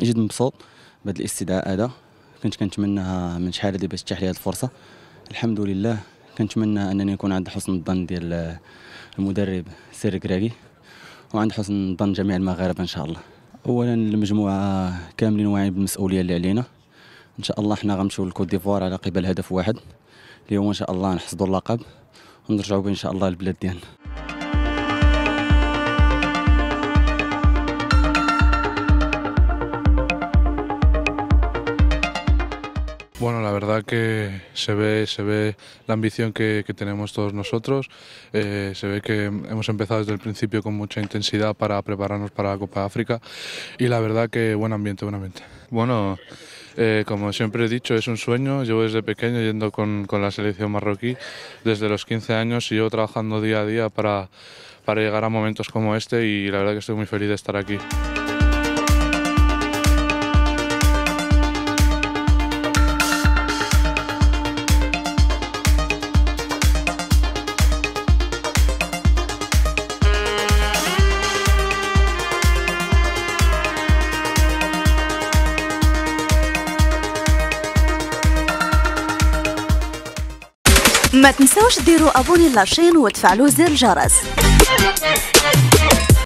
جد مبسوط بهذا الاستدعاء هذا. كنت كنتمناها من شحال هذه باش تتيح لي هذه الفرصه. الحمد لله. كنتمنى انني نكون عند حسن الظن ديال المدرب سير كراكي وعند حسن الظن جميع المغاربه ان شاء الله. اولا المجموعه كاملين واعيين بالمسؤوليه اللي علينا. ان شاء الله حنا غنمشيو لكوت ديفوار على قبل هدف واحد اللي هو ان شاء الله نحصدوا اللقب ونرجعوا به ان شاء الله للبلاد ديالنا. Bueno, la verdad que se ve la ambición que tenemos todos nosotros, se ve que hemos empezado desde el principio con mucha intensidad para prepararnos para la Copa de África y la verdad que buen ambiente, buen ambiente. Bueno, como siempre he dicho, es un sueño, llevo desde pequeño yendo con la selección marroquí desde los 15 años y llevo trabajando día a día para llegar a momentos como este y la verdad que estoy muy feliz de estar aquí. ما تنساوش ديروا ابوني لاشين وتفعلوا زر الجرس.